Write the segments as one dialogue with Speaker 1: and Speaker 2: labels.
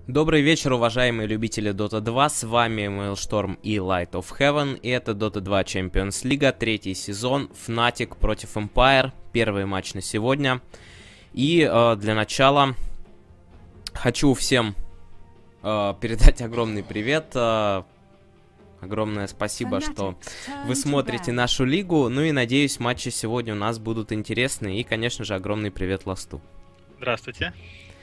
Speaker 1: Добрый вечер, уважаемые любители Dota 2, с вами Maelstrom и Light of Heaven, и это Dota 2 Champions League, третий сезон, Fnatic против Empire, первый матч на сегодня. И для начала хочу всем передать огромный привет, огромное спасибо, что вы смотрите нашу лигу, ну и надеюсь, матчи сегодня у нас будут интересные, и, конечно же, огромный привет Ласту.
Speaker 2: Здравствуйте.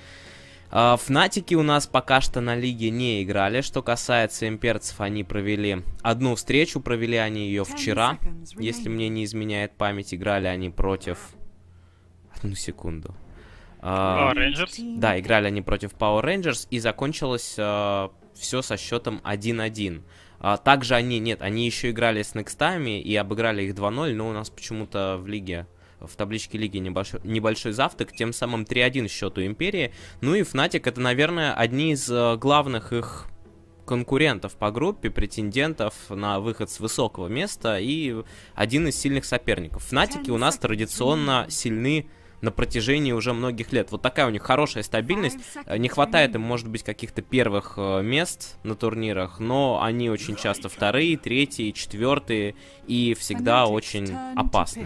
Speaker 1: Фнатики у нас пока что на лиге не играли. Что касается имперцев, они провели одну встречу, провели они ее вчера. Если мне не изменяет память, играли они против... Одну секунду.
Speaker 2: Power Rangers.
Speaker 1: Да, играли они против Power Rangers, и закончилось все со счетом 1-1. Также они еще играли с Некстами и обыграли их 2-0, но у нас почему-то в лиге... В табличке лиги небольшой завтрак, тем самым 3-1 счету Империи. Ну и Fnatic это, наверное, одни из главных их конкурентов по группе, претендентов на выход с высокого места и один из сильных соперников. Fnatic у нас традиционно сильны на протяжении уже многих лет. Вот такая у них хорошая стабильность. Не хватает им, может быть, каких-то первых мест на турнирах, но они очень часто вторые, третьи, четвертые и всегда очень опасны.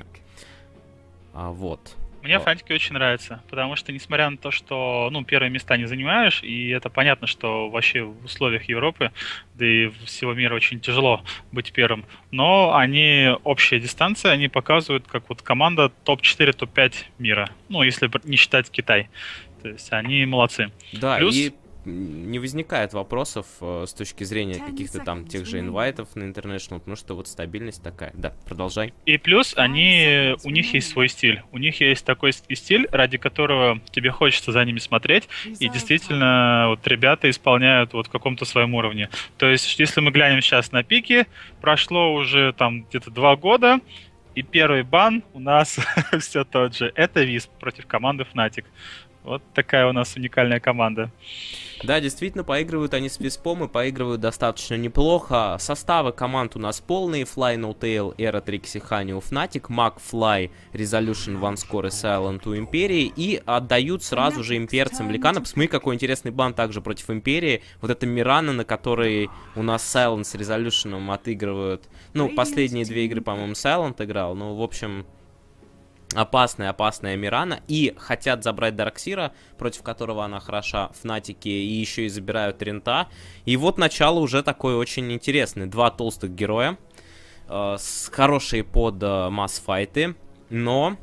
Speaker 1: Вот.
Speaker 2: Мне Фнатики очень нравятся, потому что, несмотря на то, что, первые места не занимаешь, и это понятно, что вообще в условиях Европы, да и всего мира очень тяжело быть первым, но они, общая дистанция, они показывают, как вот команда топ-4, топ-5 мира, если не считать Китай. То есть они молодцы.
Speaker 1: Да,
Speaker 2: Плюс...
Speaker 1: и не возникает вопросов с точки зрения каких-то там тех же инвайтов на International, потому что вот стабильность такая. Да, продолжай.
Speaker 2: И плюс у них есть свой стиль. У них есть такой стиль, ради которого тебе хочется за ними смотреть, и действительно вот ребята исполняют вот в каком-то своем уровне. То есть, если мы глянем сейчас на пики, прошло уже там где-то 2 года, и первый бан у нас все тот же. Это Висп против команды Fnatic. Вот такая у нас уникальная команда.
Speaker 1: Да, действительно, поигрывают они с Виспом и поигрывают достаточно неплохо. Составы команд у нас полные. Fly, No Tail, Era, Trixie, Honey у Fnatic, Mag, Fly, Resolution, OneScore и Silent у Империи. И отдают сразу же имперцам Ликана. Посмотри, какой интересный бан также против Империи. Вот это Мирана, на которой у нас Silent с Resolution отыгрывают. Последние 2 игры, по-моему, Silent играл. В общем... Опасная Мирана. И хотят забрать Дарксира, против которого она хороша, Фнатики, и еще и забирают Рента. И вот начало уже такое очень интересное. 2 толстых героя, хорошие под масс-файты, но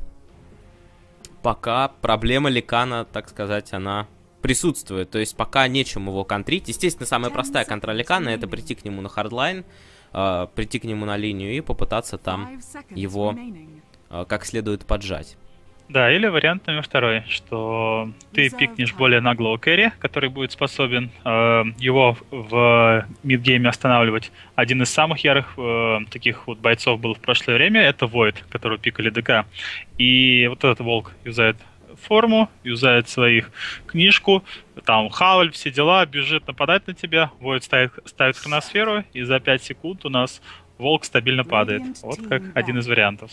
Speaker 1: пока проблема Ликана, так сказать, она присутствует. То есть пока нечем его контрить. Естественно, самая простая контра Ликана — это прийти к нему на хардлайн, прийти к нему на линию и попытаться там его... как следует поджать.
Speaker 2: Да, или вариант номер 2, что ты пикнешь более наглого кэрри, который будет способен его в мидгейме останавливать. Один из самых ярых таких вот бойцов был в прошлое время, это Void, которого пикали ДК. И вот этот волк юзает форму, юзает своих книжку, там Хауль, все дела, бежит нападать на тебя, Void ставит хроносферу, и за 5 секунд у нас волк стабильно падает. Вот как один из вариантов.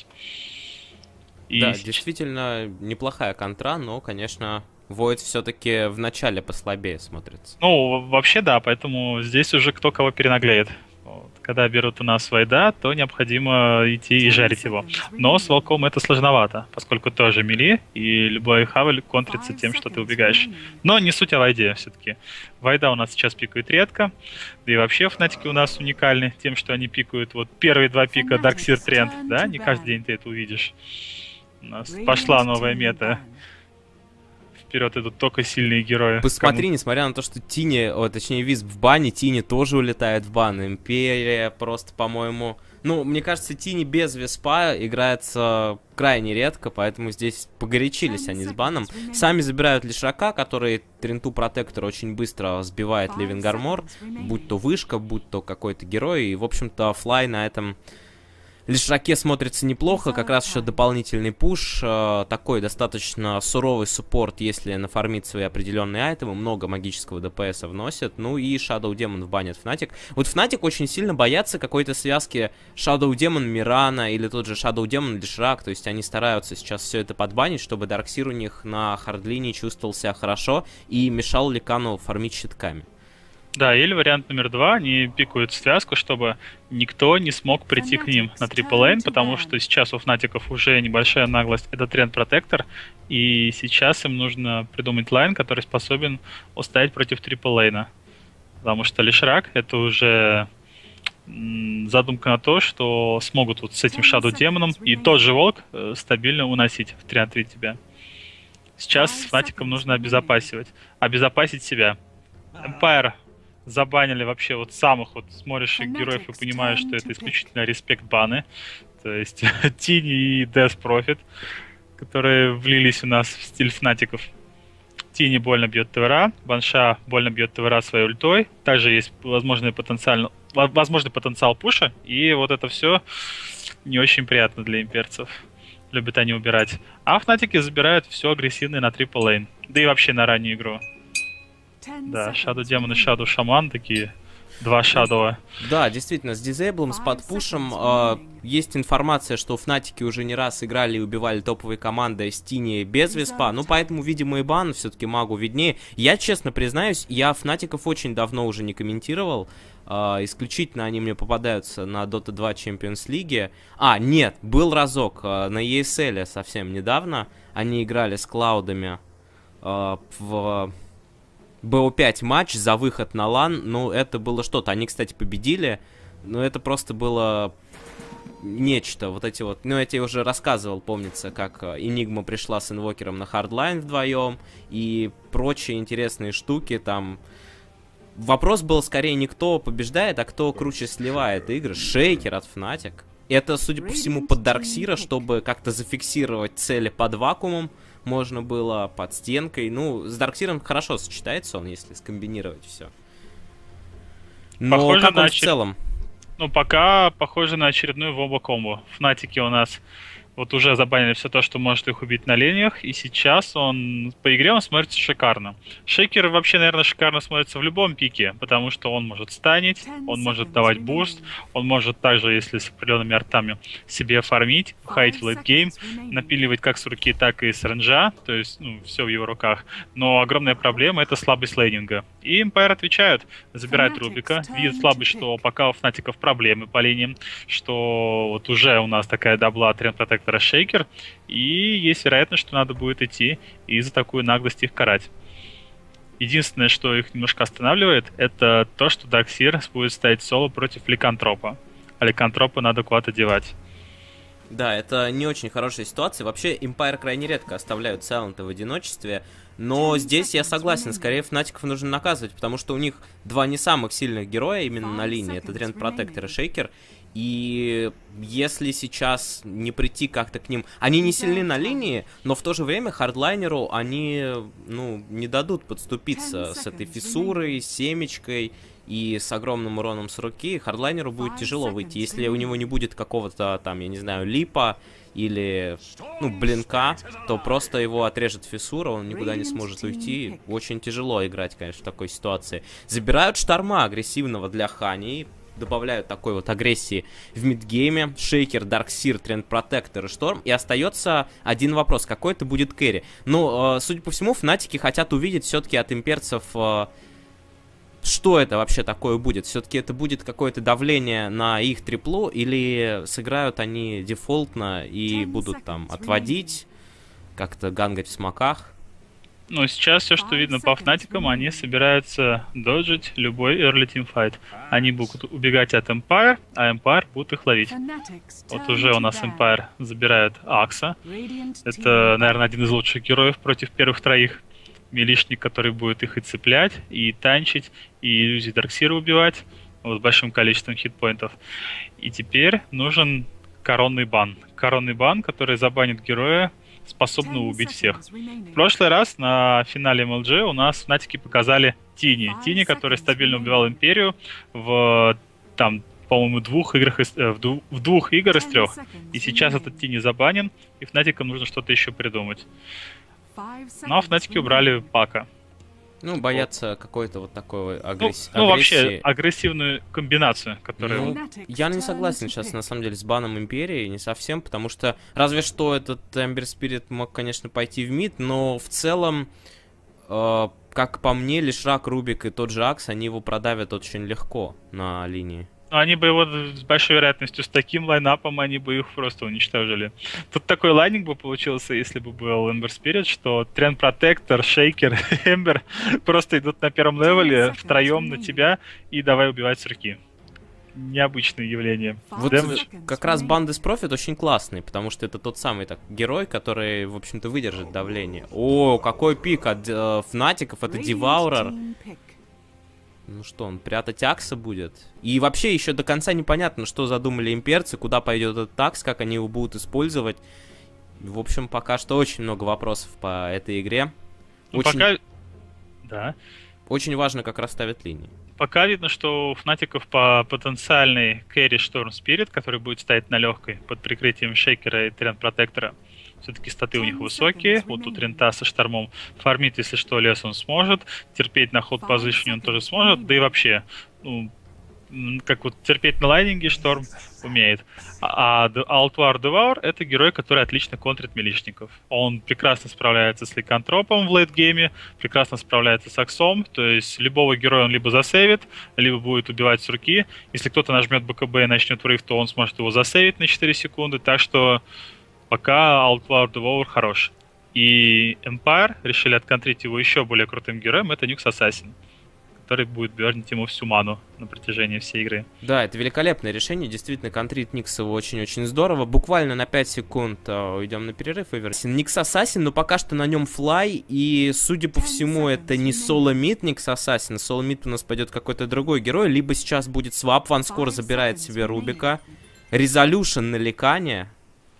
Speaker 1: Да, действительно неплохая контра, но, конечно, Void все-таки в начале послабее смотрится.
Speaker 2: Вообще да, поэтому здесь уже кто кого перенаглеет. Вот. Когда берут у нас Войда, то необходимо идти и жарить его. Но с волком это сложновато, поскольку тоже мили, и любой хавель контрится тем, что ты убегаешь. Но не суть о Войде все-таки. Войда у нас сейчас пикают редко, да и вообще Фнатики у нас уникальны тем, что они пикают вот первые 2 пика Darkseer Тренд, да, не каждый день ты это увидишь. У нас пошла новая мета. Вперед идут только сильные герои.
Speaker 1: Посмотри, несмотря на то, что Тини, точнее Висп в бане, Тини тоже улетает в бан. Империя просто, по-моему... мне кажется, Тини без Виспа играется крайне редко, поэтому здесь погорячились они с баном. Сами забирают Лишака, который Тренту Протектора очень быстро сбивает Living Armor, будь то вышка, будь то какой-то герой. И, в общем-то, Флай на этом... Лишраке смотрится неплохо, как раз еще дополнительный пуш, такой достаточно суровый суппорт, если нафармить свои определенные айтемы, много магического ДПС вносит, ну и Shadow Demon банит Fnatic. Вот Fnatic очень сильно боятся какой-то связки Shadow Demon Мирана или тот же Shadow Demon Лишрак, то есть они стараются сейчас все это подбанить, чтобы Дарксир у них на хардлине чувствовал себя хорошо и мешал Ликану фармить щитками.
Speaker 2: Да, или вариант номер 2, они пикают связку, чтобы никто не смог прийти к ним на трипл лейн, потому что сейчас у Фнатиков уже небольшая наглость, это тренд протектор, и сейчас им нужно придумать лайн, который способен устоять против трипл лейна. Потому что Лишрак это уже задумка на то, что смогут вот с этим Shadow Демоном и тот же Волк стабильно уносить в 3 на 3 тебя. Сейчас Фнатикам нужно обезопасить себя. Empire забанили вообще вот самых вот смотришь героев и понимаешь, что это исключительно респект баны. То есть Тини и Death Prophet, которые влились у нас в стиль Фнатиков. Тини больно бьет ТВР, Банша больно бьет ТВР своей ультой. Также есть возможный потенциал пуша, и вот это все не очень приятно для имперцев. Любят они убирать. А Фнатики забирают все агрессивное на трипл лейн. Да и вообще на раннюю игру. Да, Shadow Demon и Shadow Shaman такие, два Shadow.
Speaker 1: Да, действительно, с дизейблом, с подпушем есть информация, что Фнатики уже не раз играли и убивали топовые команды с Тини без Виспа, ну поэтому, видимо, и бан все-таки магу виднее. Я, честно признаюсь, я Фнатиков очень давно уже не комментировал, исключительно они мне попадаются на Dota 2 Champions League. Нет, был разок на ESL совсем недавно, они играли с Клаудами в БО5 матч за выход на лан, ну, это было что-то. Они, кстати, победили, но это просто было нечто. Вот эти вот, ну, я тебе уже рассказывал, помнится, как Enigma пришла с инвокером на хардлайн вдвоем и прочие интересные штуки там. Вопрос был скорее не кто побеждает, а кто круче сливает игры. Шейкер от Fnatic. Это, судя по всему, под Дарксира, чтобы как-то зафиксировать цели под вакуумом. Можно было под стенкой. Ну, с Дарксиром хорошо сочетается он, если скомбинировать все. Но
Speaker 2: похоже
Speaker 1: как он в целом?
Speaker 2: Ну, пока похоже на очередную вобо-комбо. Фнатики у нас вот уже забанили все то, что может их убить на линиях, и сейчас он по игре он смотрится шикарно. Шейкер вообще, наверное, шикарно смотрится в любом пике, потому что он может станить, он может давать буст, он может также, если с определенными артами, себе фармить, хайт в лейтгейм, напиливать как с руки, так и с ренджа, то есть, ну, все в его руках. Но огромная проблема — это слабость лейнинга. И Empire отвечают, забирают Рубика, видят слабость, что пока у Фнатиков проблемы по линиям, что вот уже у нас такая дабла тренд протектора Шейкер, и есть вероятность, что надо будет идти и за такую наглость их карать. Единственное, что их немножко останавливает, это то, что Дарксир будет ставить соло против Ликантропа. А Ликантропа надо куда-то девать.
Speaker 1: Да, это не очень хорошая ситуация. Вообще, Empire крайне редко оставляют Сайлента в одиночестве. Но здесь я согласен, скорее Фнатиков нужно наказывать, потому что у них два не самых сильных героя именно на линии. Это Тренд Протектор и Шейкер. И если сейчас не прийти как-то к ним... Они не сильны на линии, но в то же время хардлайнеру они, ну, не дадут подступиться с этой фиссурой, с семечкой и с огромным уроном с руки. Хардлайнеру будет тяжело выйти, если у него не будет какого-то там, я не знаю, липа или, ну, блинка, то просто его отрежет фиссура, он никуда не сможет уйти. Очень тяжело играть, конечно, в такой ситуации. Забирают Шторма агрессивного для Хани, добавляют такой вот агрессии в мидгейме. Шейкер, Дарксир, Тренд Протектор и Шторм. И остается один вопрос, какой это будет кэрри. Ну, судя по всему, Фнатики хотят увидеть все-таки от имперцев... что это вообще такое будет? Все-таки это будет какое-то давление на их триплу, или сыграют они дефолтно и будут там отводить, как-то гангать в смоках?
Speaker 2: Ну, сейчас все, что видно по Фнатикам, они собираются доджить любой early team fight. Они будут убегать от Empire, а Empire будут их ловить. Вот уже у нас Empire забирает Акса. Это, наверное, один из лучших героев против первых троих. Милишник, который будет их и цеплять, и танчить, и иллюзии Дарксира убивать, вот, с большим количеством хитпоинтов. И теперь нужен коронный бан. Коронный бан, который забанит героя, способного убить всех. В прошлый раз на финале МЛГ у нас Фнатики показали Тини. Тини, который стабильно убивал Империю в там по-моему, в двух игр из 3. И сейчас этот Тини забанен, и Фнатикам нужно что-то еще придумать. Ну, а Фнатики убрали Пака.
Speaker 1: Ну, боятся какой-то вот такой агрессии.
Speaker 2: Ну, вообще, агрессивную комбинацию, которая...
Speaker 1: Ну, я не согласен сейчас, на самом деле, с баном Империи, не совсем, потому что разве что этот Эмбер Спирит мог, конечно, пойти в мид, но в целом, как по мне, Лишрак, Рубик и тот же Акс, они его продавят очень легко на линии.
Speaker 2: Они бы его с большой вероятностью, с таким лайнапом, они бы их просто уничтожили. Тут такой лайнинг бы получился, если бы был Ember Spirit, что Трен Протектор, Шейкер, Эмбер просто идут на первом левеле втроем на тебя и давай убивать с руки. Необычное явление.
Speaker 1: Вот как раз Bandits Profit очень классный, потому что это тот самый герой, который, в общем-то, выдержит давление. О, какой пик от Фнатиков, это Деваурер. Ну что, он прятать Акса будет? И вообще еще до конца непонятно, что задумали имперцы, куда пойдет этот Акс, как они его будут использовать. В общем, пока что очень много вопросов по этой игре.
Speaker 2: Ну,
Speaker 1: очень...
Speaker 2: пока... Да.
Speaker 1: Очень важно, как расставят линии.
Speaker 2: Пока видно, что у Фнатиков по потенциальной керри Шторм Спирит, который будет стоять на легкой под прикрытием Шейкера и Тренд Протектора, все-таки статы у них высокие. Вот тут Рента со Штормом фармит, если что, лес он сможет. Терпеть на ход позиции он тоже сможет. Да и вообще, ну, как вот терпеть на лайнинге Шторм умеет. А Алтуар Деваур — это герой, который отлично контрит милишников. Он прекрасно справляется с ликантропом в лейтгейме, прекрасно справляется с Аксом, то есть любого героя он либо засейвит, либо будет убивать с руки. Если кто-то нажмет БКБ и начнет врыв, то он сможет его засейвить на 4 секунды. Так что пока Outlaw Devour хорош. И Empire решили отконтрить его еще более крутым героем, это Nyx Assassin, который будет бернить ему всю ману на протяжении всей игры.
Speaker 1: Да, это великолепное решение, действительно, контрит Nyx его очень-очень здорово. Буквально на 5 секунд уйдем на перерыв. Nyx Assassin, но пока что на нем флай, и, судя по всему, это не соло-мид Nyx Assassin. Соло-мид у нас пойдет какой-то другой герой, либо сейчас будет свап, Ванскор забирает себе Рубика. Резолюшн на Ликане.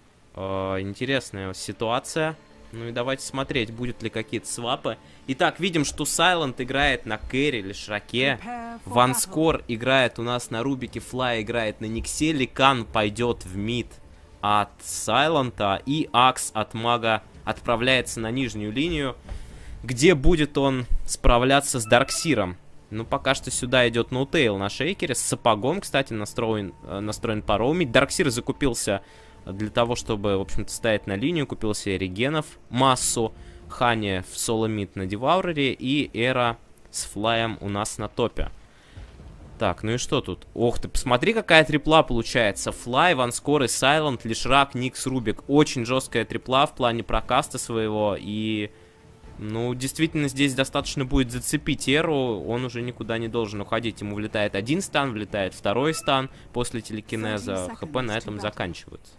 Speaker 1: Интересная ситуация. Ну и давайте смотреть, будут ли какие-то свапы. Итак, видим, что Silent играет на Кэрри, Лишраке. Ванскор играет у нас на Рубике, Флай играет на Никсе. Ликан пойдет в мид от Сайлента. И Акс от Мага отправляется на нижнюю линию, где будет он справляться с Дарксиром. Ну, пока что сюда идет ноутейл на Шейкере. С сапогом, кстати, настроен пароумить. Дарксир закупился для того, чтобы, в общем-то, стоять на линию. Купил себе регенов массу. Хани в соло-мид на Деваурере. И Эра с флаем у нас на топе. Так, ну и что тут? Ох ты, посмотри, какая трипла получается. Флай, Ванскор и Сайлент, Лишрак, Никс, Рубик. Очень жесткая трипла в плане прокаста своего. И, ну, действительно, здесь достаточно будет зацепить Эру. Он уже никуда не должен уходить. Ему влетает один стан, влетает второй стан. После телекинеза ХП на этом заканчивается.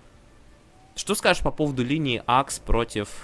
Speaker 1: Что скажешь по поводу линии Акс против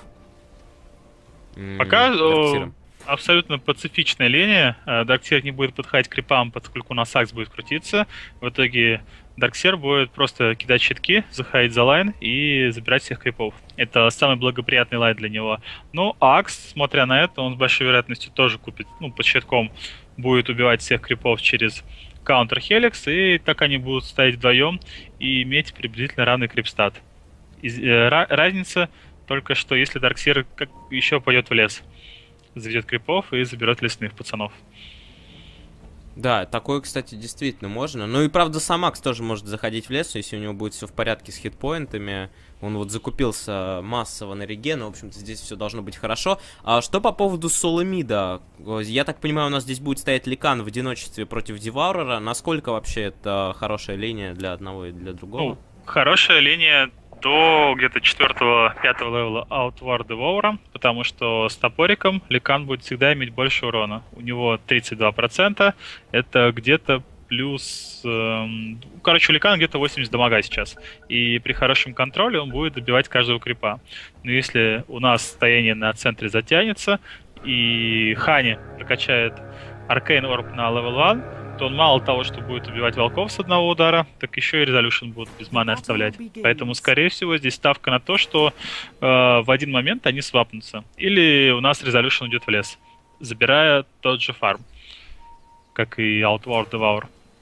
Speaker 2: Пока
Speaker 1: Дарксира?
Speaker 2: абсолютно пацифичная линия. Дарксир не будет подходить к крипам, поскольку у нас Акс будет крутиться. В итоге Дарксир будет просто кидать щитки, заходить за лайн и забирать всех крипов. Это самый благоприятный лайн для него. Ну, Акс, смотря на это, он с большой вероятностью тоже купит, ну, под щитком будет убивать всех крипов через Counter Helix, и так они будут стоять вдвоем и иметь приблизительно равный крипстат. Разница только что, если Дарксир еще пойдет в лес, заведет крипов и заберет лесных пацанов.
Speaker 1: Да, такое, кстати, действительно можно. Ну и правда, сам Акс тоже может заходить в лес, если у него будет все в порядке с хитпоинтами. Он вот закупился массово на реген, в общем-то здесь все должно быть хорошо. А что по поводу соло-мида? Я так понимаю, у нас здесь будет стоять Ликан в одиночестве против Деваурера. Насколько вообще это хорошая линия для одного и для другого?
Speaker 2: Ну, хорошая линия до где-то 4-5 левела Outward Devour, потому что с топориком Ликан будет всегда иметь больше урона. У него 32%, это где-то плюс... короче, у Ликана где-то 80 дамага сейчас. И при хорошем контроле он будет добивать каждого крипа. Но если у нас состояние на центре затянется, и Хани прокачает Arcane Orb на левел 1, то он мало того, что будет убивать волков с одного удара, так еще и Resolution будут без маны оставлять. Поэтому, скорее всего, здесь ставка на то, что в один момент они свапнутся. Или у нас Resolution уйдет в лес, забирая тот же фарм, как и Outward Devour.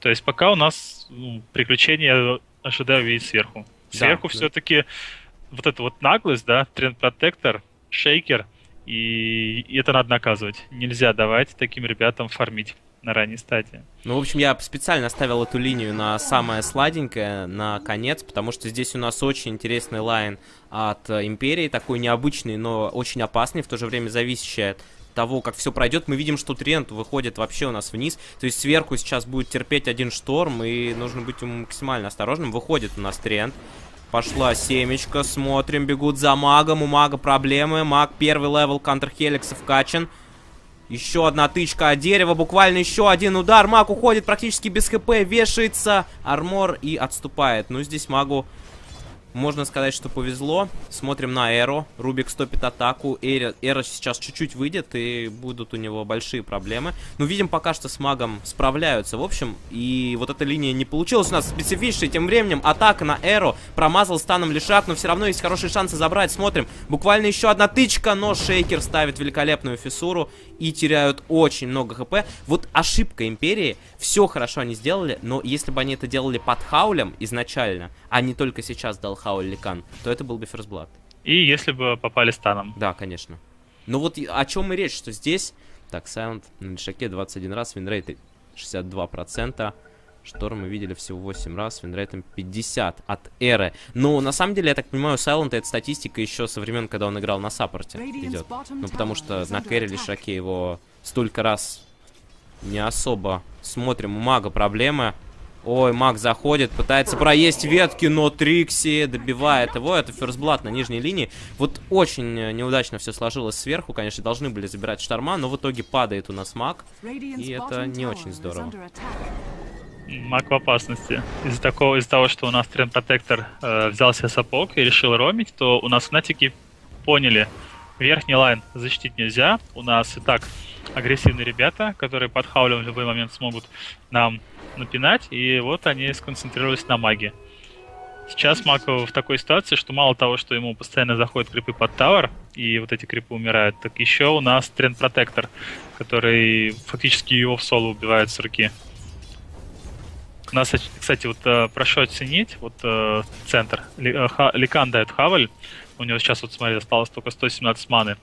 Speaker 2: То есть пока у нас приключения ожидаю увидеть сверху. Сверху
Speaker 1: Да.
Speaker 2: все-таки вот эта вот наглость, да, Тренд Протектор, Шейкер, и это надо наказывать. Нельзя давать таким ребятам фармить на ранней стадии.
Speaker 1: Ну, в общем, я специально оставил эту линию на самое сладенькое, на конец, потому что здесь у нас очень интересный лайн от Империи, такой необычный, но очень опасный, в то же время зависящий от того, как все пройдет. Мы видим, что тренд выходит вообще у нас вниз, то есть сверху сейчас будет терпеть один шторм, и нужно быть максимально осторожным. Выходит у нас тренд. Пошла семечка, смотрим, бегут за магом, у мага проблемы, маг первый левел, контр Хеликса вкачан. Еще одна тычка от дерева, буквально еще один удар, маг уходит практически без хп, вешается армор и отступает. Ну, здесь магу, можно сказать, что повезло. Смотрим на Эро, Рубик стопит атаку, Эро сейчас чуть-чуть выйдет и будут у него большие проблемы. Ну, видим, пока что с магом справляются, в общем, и вот эта линия не получилась у нас специфичной. Тем временем атака на Эро, промазал станом Лишак, но все равно есть хорошие шансы забрать. Смотрим, буквально еще одна тычка, но Шейкер ставит великолепную фиссуру и теряют очень много хп. Вот ошибка Империи, все хорошо они сделали, но если бы они это делали под хаулем изначально, а не только сейчас дал хауль Ликан, то это был бы First Blood.
Speaker 2: И если бы попали станом.
Speaker 1: Да, конечно. Но вот о чем и речь, что здесь... Так, Silent на Лишаке 21 раз, винрейт 62%. Шторм мы видели всего 8 раз, винрейтом 50 от Эры. Но на самом деле, я так понимаю, у Silent эта статистика еще со времен, когда он играл на саппорте идет. Ну, потому что на Кэрри Лишаке его столько раз не особо смотрим. У мага проблемы. Ой, маг заходит, пытается проесть ветки, но Трикси добивает его. Это First Blood на нижней линии. Вот очень неудачно все сложилось сверху. Конечно, должны были забирать шторма, но в итоге падает у нас маг. И это не очень здорово.
Speaker 2: Маг в опасности. Из-за того, что у нас Тренд Протектор взял себе сапог и решил ромить, то у нас фнатики поняли, верхний лайн защитить нельзя. У нас и так агрессивные ребята, которые под хаулем в любой момент смогут нам напинать, и вот они сконцентрировались на маге. Сейчас маг в такой ситуации, что мало того, что ему постоянно заходят крипы под тавер, и вот эти крипы умирают, так еще у нас Тренд Протектор, который фактически его в соло убивает с руки. У нас, кстати, вот прошу оценить, вот центр. Ликан дает хаваль, у него сейчас, вот смотри, осталось только 117 маны.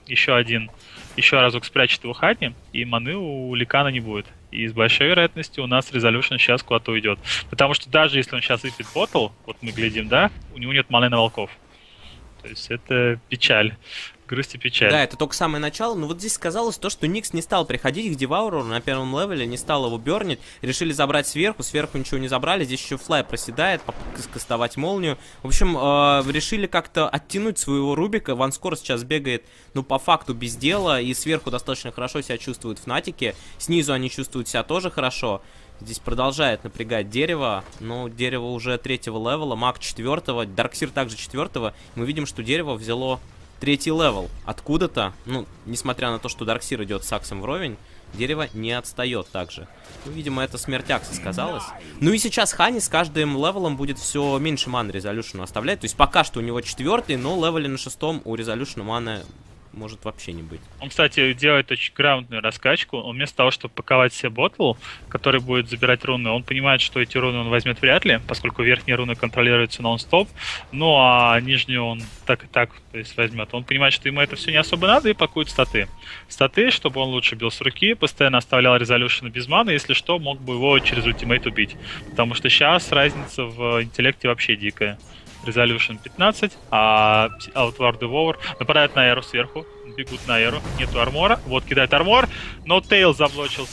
Speaker 2: Еще разок спрячет его хатни, и маны у Ликана не будет. И с большой вероятностью у нас Resolution сейчас куда-то уйдет. Потому что даже если он сейчас выпьет ботл, вот мы глядим, да, у него нет маны на волков. То есть это печаль. Грусть и печаль.
Speaker 1: Да, это только самое начало, но вот здесь сказалось то, что Никс не стал приходить к Девауру на первом левеле, не стал его бернить, решили забрать сверху ничего не забрали, здесь еще флай проседает, попытка скастовать молнию. В общем, решили как-то оттянуть своего Рубика, Ванскор сейчас бегает, ну, по факту без дела, и сверху достаточно хорошо себя чувствуют фнатики, снизу они чувствуют себя тоже хорошо. Здесь продолжает напрягать дерево, но дерево уже 3-го левела, маг 4-го, Дарксир также 4-го, мы видим, что дерево взяло 3-й левел. Откуда-то, ну, несмотря на то, что Дарксир идет с Аксом вровень, дерево не отстает также. Ну, видимо, это смерть Акса сказалась. Ну и сейчас Хани с каждым левелом будет все меньше маны Резолюшену оставлять. То есть пока что у него 4-й, но левеле на 6-м у Резолюшена маны может вообще не быть.
Speaker 2: Он, кстати, делает очень грамотную раскачку. Он вместо того, чтобы паковать себе ботл, который будет забирать руны, он понимает, что эти руны он возьмет вряд ли, поскольку верхние руны контролируются нон-стоп, ну а нижнюю он так и так, то есть, возьмет. Он понимает, что ему это все не особо надо, и пакует статы. Статы, чтобы он лучше бил с руки, постоянно оставлял Резолюшена без маны, если что, мог бы его через ультимейт убить. Потому что сейчас разница в интеллекте вообще дикая. Resolution 15, а Outward Devour нападает на Эру сверху, бегут на Эру, нету армора, вот кидает армор, но Тейл заблочил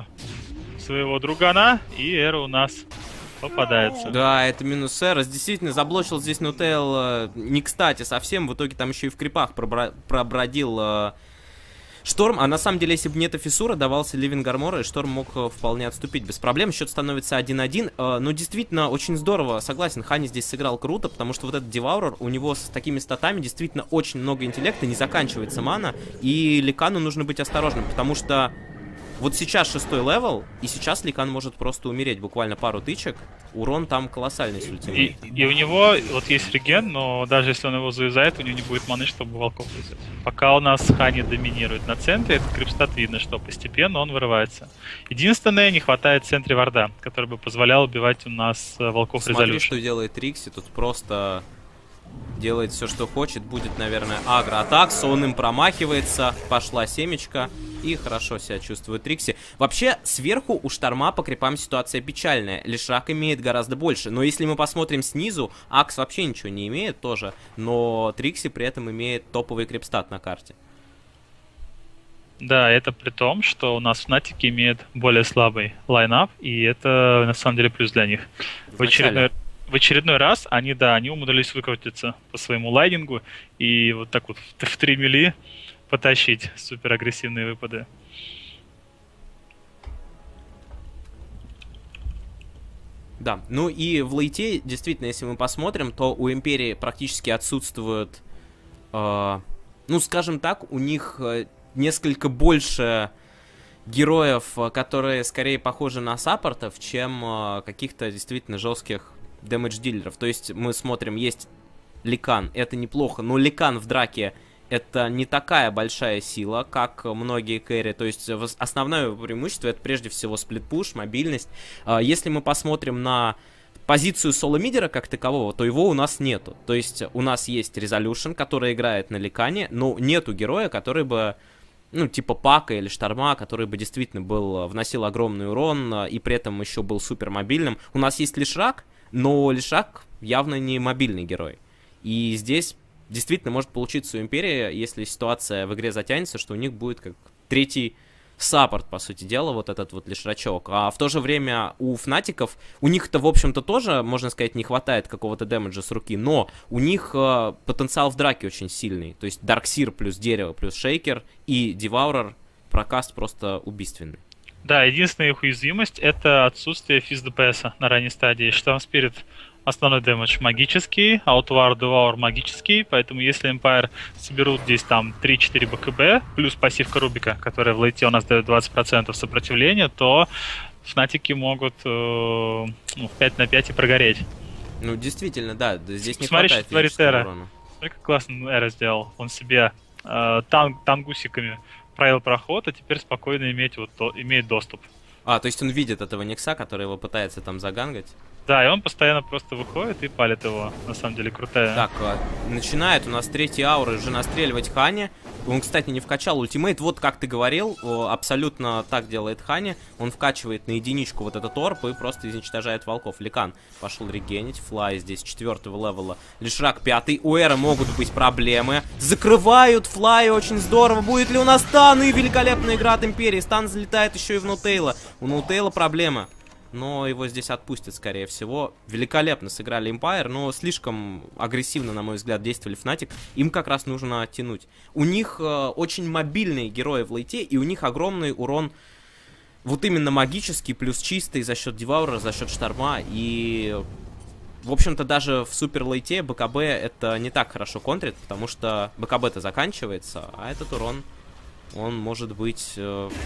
Speaker 2: своего другана, и Эра у нас попадается.
Speaker 1: Да, это минус Эрос, действительно заблочил здесь Нутейл не кстати совсем, в итоге там еще и в крипах пробродил Шторм, а на самом деле, если бы не эта фиссура, давался Ливинг Армора, и Шторм мог вполне отступить без проблем. Счет становится 1-1. Но действительно, очень здорово, согласен, Хани здесь сыграл круто, потому что вот этот Деваурер, у него с такими статами действительно очень много интеллекта, не заканчивается мана, и Ликану нужно быть осторожным, потому что Вот сейчас 6-й левел, и сейчас Ликан может просто умереть. Буквально пару тычек. Урон там колоссальный с ультимейт.
Speaker 2: И у него вот есть реген, но даже если он его заюзает, у него не будет маны, чтобы волков вызвать. Пока у нас Хани доминирует на центре, этот крипстат видно, что постепенно он вырывается. Единственное, не хватает в центре варда, который бы позволял убивать у нас волков резолюшн.
Speaker 1: Смотри, что делает Трикси. Тут просто делает все, что хочет. Будет, наверное, агро-атакс. Он им промахивается. Пошла семечка. И хорошо себя чувствует Трикси. Вообще, сверху у Шторма по крипам ситуация печальная. Лишак имеет гораздо больше. Но если мы посмотрим снизу, Акс вообще ничего не имеет тоже. Но Трикси при этом имеет топовый крипстат на карте.
Speaker 2: Да, это при том, что у нас Фнатики имеют более слабый лайнап. И это, на самом деле, плюс для них. В очередной раз они умудрились выкрутиться по своему лайнингу. И вот так вот в 3 мили потащить супер агрессивные выпады.
Speaker 1: Да, ну и в лейте, действительно, если мы посмотрим, то у Империи практически отсутствует, ну, скажем так, у них несколько больше героев, которые скорее похожи на саппортов, чем каких-то действительно жестких дэмэдж-дилеров. То есть мы смотрим, есть Ликан, это неплохо, но Ликан в драке это не такая большая сила, как многие кэри. То есть основное преимущество это прежде всего сплит-пуш, мобильность. Если мы посмотрим на позицию соло-мидера как такового, то его у нас нету. То есть у нас есть Resolution, который играет на Ликане, но нету героя, который бы, ну, типа Пака или Шторма, который бы действительно вносил огромный урон и при этом еще был супер мобильным. У нас есть Лишрак, но Лишрак явно не мобильный герой. И здесь действительно может получиться у Империи, если ситуация в игре затянется, что у них будет как третий саппорт, по сути дела, вот этот вот Лишрачок. А в то же время у Фнатиков, у них-то, в общем-то, тоже, можно сказать, не хватает какого-то дэмэджа с руки, но у них потенциал в драке очень сильный. То есть Дарксир плюс Дерево плюс Шейкер и Деваурер, прокаст просто убийственный.
Speaker 2: Да, единственная их уязвимость — это отсутствие физ ДПС на ранней стадии. Штам Спирит основной дэмэдж магический, Outward Devour магический, поэтому если Empire соберут здесь там 3-4 БКБ, плюс пассивка Рубика, которая в лейте у нас дает 20% сопротивления, то Фнатики могут в 5 на 5 и прогореть.
Speaker 1: Ну, действительно, да, здесь не
Speaker 2: Смотри,
Speaker 1: хватает
Speaker 2: что творит
Speaker 1: физического
Speaker 2: Эра.
Speaker 1: урона.
Speaker 2: Смотри, как классно Эра сделал. Он себе тангусиками правил проход, а теперь спокойно имеет доступ.
Speaker 1: А, то есть он видит этого Никса, который его пытается там загангать.
Speaker 2: Да, и он постоянно просто выходит и палит его. На самом деле крутая.
Speaker 1: Так, начинает у нас третья аура уже настреливать Хани. Он, кстати, не вкачал ультимейт. Вот как ты говорил, абсолютно так делает Хани. Он вкачивает на единичку вот этот орб и просто изничтожает волков. Ликан пошел регенить. Флай здесь 4-го левела. Лишрак 5-й. У Эры могут быть проблемы. Закрывают Флай, очень здорово. Будет ли у нас стан? И великолепная игра от Империи. Стан залетает еще и в Ноутейла. У Ноутейла проблема. Но его здесь отпустят, скорее всего. Великолепно сыграли Empire, но слишком агрессивно, на мой взгляд, действовали Fnatic. Им как раз нужно оттянуть. У них очень мобильные герои в лейте, и у них огромный урон вот именно магический, плюс чистый за счет Деваура, за счет Шторма. И, в общем-то, даже в супер лейте БКБ это не так хорошо контрит, потому что БКБ-то заканчивается, а этот урон, он может быть...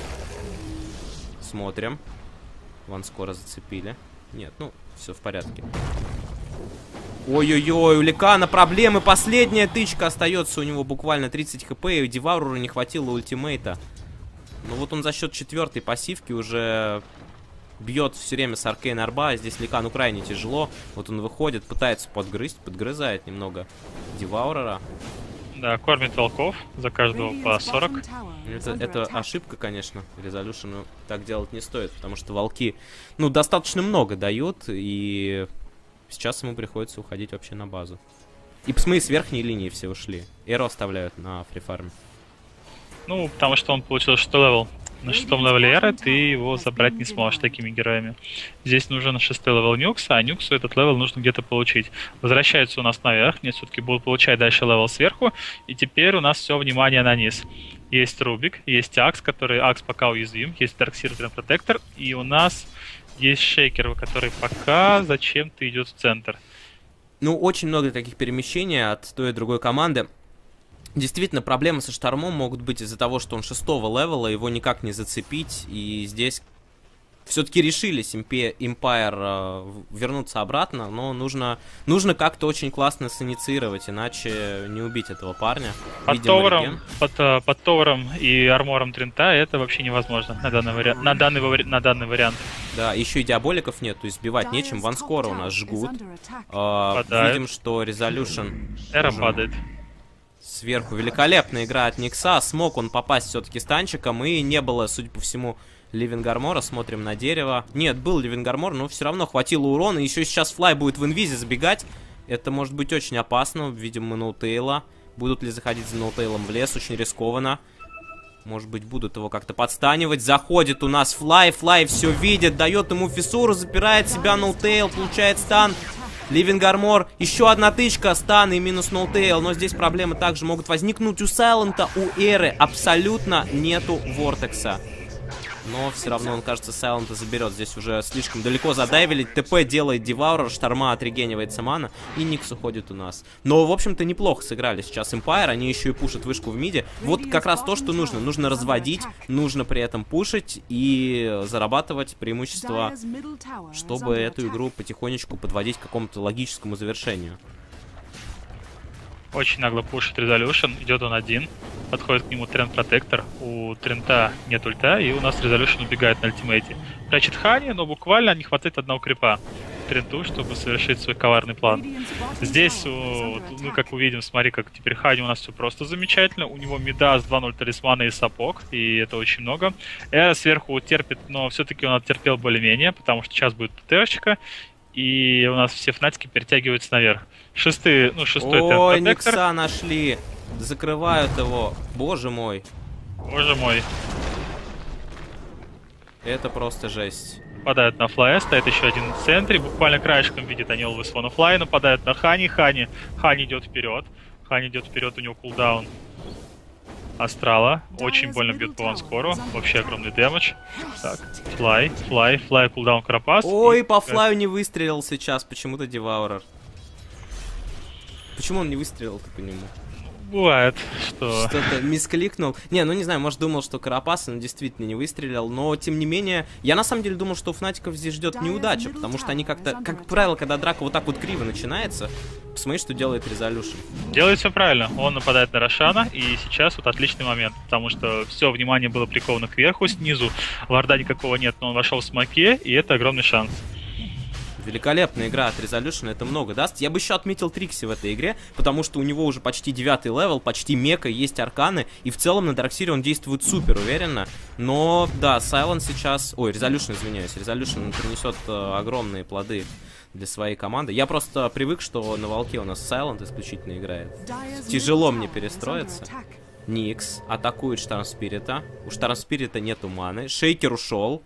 Speaker 1: Смотрим. Ван скоро зацепили. Нет, ну, все в порядке. Ой-ой-ой, у Ликана проблемы. Последняя тычка остается у него буквально 30 хп. И Девауру не хватило ультимейта. Ну вот он за счет 4-й пассивки уже бьет все время с Аркейн Арба. Здесь Ликану крайне тяжело. Вот он выходит, пытается подгрызть, подгрызает немного Деваурера.
Speaker 2: Да, кормит волков за каждого по 40.
Speaker 1: Это ошибка, конечно. Resolution так делать не стоит, потому что волки, ну, достаточно много дают, и сейчас ему приходится уходить вообще на базу. И посмотри, с верхней линии все ушли. Эро оставляют на фрифарме.
Speaker 2: Ну, потому что он получил 6 левел. На 6-м левеле Эры ты его забрать не сможешь такими героями. Здесь нужен 6-й левел Нюкса, а Нюксу этот левел нужно где-то получить. Возвращается у нас наверх, нет, все-таки будут получать дальше левел сверху, и теперь у нас все внимание на низ. Есть Рубик, есть Акс, который Акс пока уязвим, есть Дарксир Протектор, и у нас есть Шейкер, который пока зачем-то идет в центр.
Speaker 1: Ну, очень много таких перемещений от той и другой команды. Действительно, проблемы со Штормом могут быть из-за того, что он 6-го левела, его никак не зацепить, и здесь все-таки решились Empire вернуться обратно, но нужно как-то очень классно синициировать, иначе не убить этого парня.
Speaker 2: Под товаром и армором Трента это вообще невозможно на данный вариант.
Speaker 1: Да, еще и диаболиков нет, то есть сбивать нечем. Ванскора у нас жгут. Видим, что Resolution
Speaker 2: Эра падает.
Speaker 1: Сверху великолепная игра от Никса. Смог он попасть все-таки с танчиком, и не было, судя по всему, Ливенгармора. Смотрим на дерево. Нет, был Ливенгармор, но все равно хватило урона. Еще сейчас Флай будет в инвизе забегать. Это может быть очень опасно. Видим мы Ноутейла. Будут ли заходить за Ноутейлом в лес? Очень рискованно. Может быть, будут его как-то подстанивать. Заходит у нас Флай. Флай все видит, дает ему фиссуру, запирает себя Ноутейл, получает стан. Ливенгармор, еще одна тычка, стан и минус Ноутейл. Но здесь проблемы также могут возникнуть у Сайлента, у Эры. Абсолютно нету Вортекса. Но все равно он, кажется, Сайлента заберет. Здесь уже слишком далеко задайвили. ТП делает Деваурер, Шторма отрегенивается мана, и Никс уходит у нас. Но, в общем-то, неплохо сыграли сейчас Empire. Они еще и пушат вышку в миде. Вот как раз то, что нужно. Нужно разводить, нужно при этом пушить и зарабатывать преимущество, чтобы эту игру потихонечку подводить к какому-то логическому завершению.
Speaker 2: Очень нагло пушит Resolution, идет он один, подходит к нему Тренд Протектор, у Трента нет ульта, и у нас Resolution убегает на ультимейте. Прячет Хани, но буквально не хватает одного крипа Тренту, чтобы совершить свой коварный план. Здесь, ну, как увидим, смотри, как теперь Хани у нас все просто замечательно. У него Мидас, 2-0 талисмана и сапог, и это очень много. Эра сверху терпит, но все-таки он оттерпел более-менее, потому что сейчас будет ПТшечка. И у нас все фнатики перетягиваются наверх. Шестой
Speaker 1: Ой, Никса нашли. Закрывают его. Боже мой.
Speaker 2: Боже мой.
Speaker 1: Это просто жесть.
Speaker 2: Нападают на Флая, стоит еще один в центре. Буквально краешком видит Анил Высвона Флай. Нападают на Хани. Хани идет вперед. Хани идет вперед, у него кулдаун Астрала. Очень больно бьет по ванскору. Вообще огромный дэмэдж. Так, Флай, кулдаун Карапас.
Speaker 1: Ой, по Флаю не выстрелил сейчас почему-то Деваурер. Почему он не выстрелил-то по нему?
Speaker 2: Бывает, что...
Speaker 1: Что-то мискликнул. Не, ну не знаю, может думал, что Карапас, он действительно не выстрелил. Но, тем не менее, я на самом деле думал, что у Фнатиков здесь ждет неудача. Потому что они как-то, как правило, когда драка вот так вот криво начинается, посмотри, что делает Resolution.
Speaker 2: Делает все правильно. Он нападает на Рошана, и сейчас вот отличный момент. Потому что все внимание было приковано кверху, снизу варда никакого нет, но он вошел в смоке, и это огромный шанс.
Speaker 1: Великолепная игра от Resolution, это много даст. Я бы еще отметил Трикси в этой игре, потому что у него уже почти 9-й левел, почти мека, есть арканы, и в целом на Дарксире он действует супер уверенно. Но, да, Silent сейчас... Ой, Resolution, извиняюсь, Resolution принесет огромные плоды для своей команды. Я просто привык, что на Волке у нас Silent исключительно играет. Тяжело мне перестроиться. Никс атакует Штармспирита. У Штармспирита нету маны. Шейкер ушел.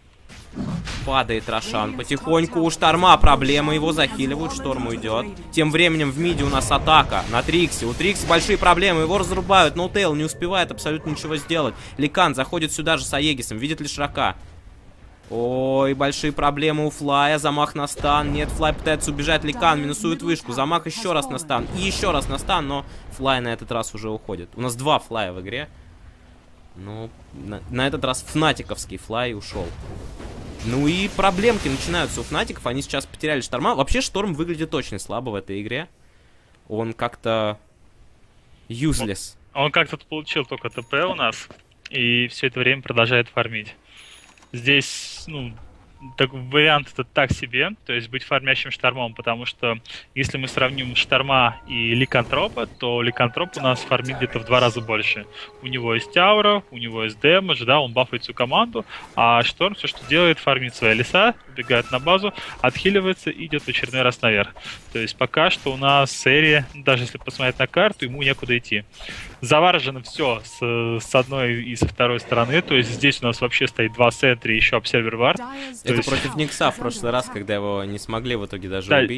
Speaker 1: Падает Рошан потихоньку. У Шторма проблемы, его захиливают, Шторм уйдет. Тем временем в миде у нас атака на Трикси. У Трикси большие проблемы, его разрубают. Ноутейл не успевает абсолютно ничего сделать. Ликан заходит сюда же с Аегисом, видит ли Шрака. Ой, большие проблемы у Флая. Замах на стан. Нет, Флай пытается убежать. Ликан минусует вышку. Замах еще раз на стан. И еще раз на стан, но Флай на этот раз уже уходит. У нас 2 Флая в игре. Ну, на этот раз фнатиковский Флай ушел. Ну и проблемки начинаются у Фнатиков. Они сейчас потеряли Шторма. Вообще Шторм выглядит очень слабо в этой игре. Он как-то useless.
Speaker 2: Он как-то получил только ТП у нас. И все это время продолжает фармить. Здесь, ну, так, вариант это так себе, то есть быть фармящим Штормом, потому что если мы сравним Шторма и Ликантропа, то Ликантроп у нас фармит где-то в 2 раза больше. У него есть аура, у него есть дэмэдж, да, он бафает всю команду, а Шторм все, что делает, фармит свои леса, убегает на базу, отхиливается и идет в очередной раз наверх. То есть пока что у нас серия, даже если посмотреть на карту, ему некуда идти. Заваржено все с одной и со второй стороны, то есть здесь у нас вообще стоит 2 сентри, еще обсервер вард.
Speaker 1: Это против Никса в прошлый раз, когда его не смогли в итоге даже убить.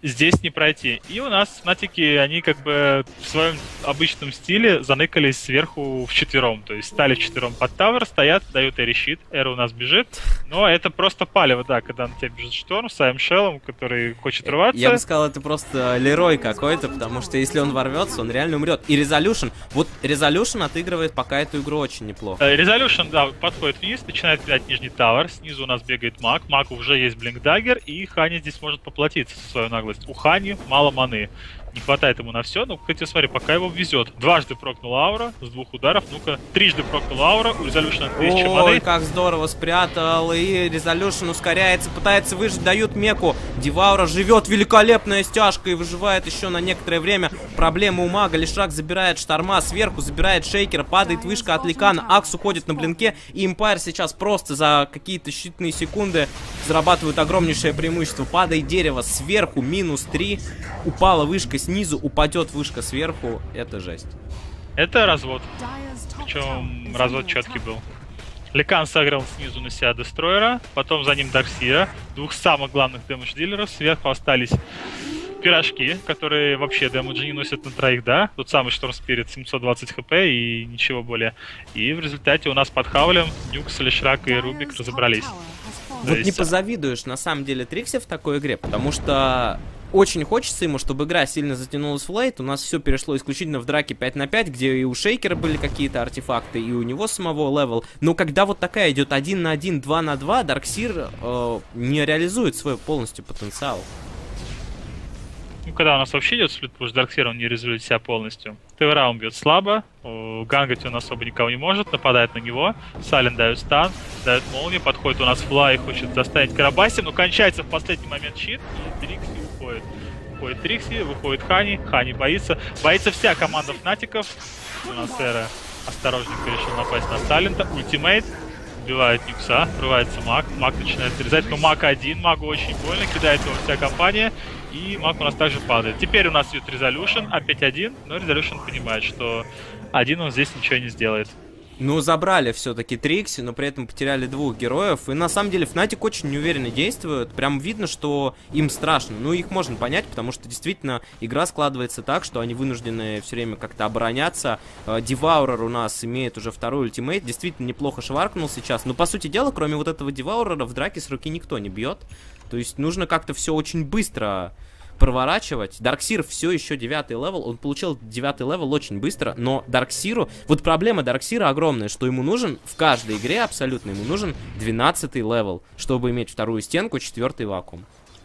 Speaker 2: здесь не пройти. И у нас Фнатики, они как бы в своем обычном стиле заныкались сверху вчетвером. То есть стали вчетвером под тавер, стоят, дают Эри щит, Эра у нас бежит. Но это просто палево, да, когда на тебя бежит Шторм с Аймшеллом, который хочет рваться.
Speaker 1: Я бы сказал, это просто Лерой какой-то, потому что если он ворвется, он реально умрет. И Resolution, вот Resolution отыгрывает пока эту игру очень неплохо.
Speaker 2: Resolution, да, подходит вниз, начинает пилять нижний тавер, снизу у нас бегает маг, магу уже есть Блинк Даггер, и Хани здесь может поплатиться со свою наглость. У Хани мало маны, не хватает ему на все, но, кстати, смотри, пока его везет. Дважды прокнула аура с 2 ударов, ну-ка, трижды прокнула аура, у Resolution 1000 маны.
Speaker 1: Ой, как здорово спрятал, и Resolution ускоряется, пытается выжить, дают меку. Диваура живет, великолепная стяжка и выживает еще на некоторое время. Проблема у мага, Лишрак забирает Шторма сверху, забирает Шейкера, падает вышка от Ликана, Акс уходит на блинке, и Эмпайр сейчас просто за какие-то считанные секунды зарабатывают огромнейшее преимущество. Падает дерево сверху, -3, упала вышка снизу, упадет вышка сверху, это жесть.
Speaker 2: Это развод, причем развод четкий был. Ликан сыграл снизу на себя Дестройера, потом за ним Дарксира, двух самых главных дэмэдж-дилеров, сверху остались пирожки, которые вообще дэмэджи не носят на троих, да, тот самый Шторм Спирит 720 хп и ничего более. И в результате у нас под Хаулем Нюкс, Лишрак и Рубик разобрались.
Speaker 1: Вот не позавидуешь на самом деле Трикси в такой игре, потому что очень хочется ему, чтобы игра сильно затянулась в лейт. У нас все перешло исключительно в драке 5 на 5, где и у Шейкера были какие-то артефакты, и у него самого левел. Но когда вот такая идет 1 на 1, 2 на 2, Дарксир не реализует свой полностью потенциал.
Speaker 2: Ну, когда у нас вообще идет сплит, потому что Дарксир он не реализует себя полностью. ТВР он бьет слабо, гангать он особо никого не может, нападает на него. Сален дает стан, дает молнию, подходит у нас Флай, хочет заставить Карабаси, но кончается в последний момент щит, и Трикси уходит. Уходит Трикси, выходит Хани, Хани боится. Боится вся команда Фнатиков. У нас Эра осторожненько решил напасть на Салента. Ультимейт. Убивает Нюкса, врывается маг. Маг начинает резать, но маг один, магу очень больно, кидает его вся компания. И маг у нас также падает. Теперь у нас идет Resolution, опять один, но Resolution понимает, что один он здесь ничего не сделает.
Speaker 1: Ну, забрали все-таки Трикси, но при этом потеряли двух героев. И на самом деле Фнатик очень неуверенно действует. Прям видно, что им страшно. Ну, их можно понять, потому что действительно игра складывается так, что они вынуждены все время как-то обороняться. Деваурер у нас имеет уже второй ультимейт. Действительно неплохо шваркнул сейчас. Но, по сути дела, кроме вот этого Деваурера, в драке с руки никто не бьет. То есть нужно как-то все очень быстро проворачивать. Дарксир все еще 9 левел. Он получил 9 левел очень быстро, но Дарксиру... Вот проблема Дарксира огромная, что ему нужен в каждой игре абсолютно, ему нужен 12 левел, чтобы иметь вторую стенку, 4 вакуум.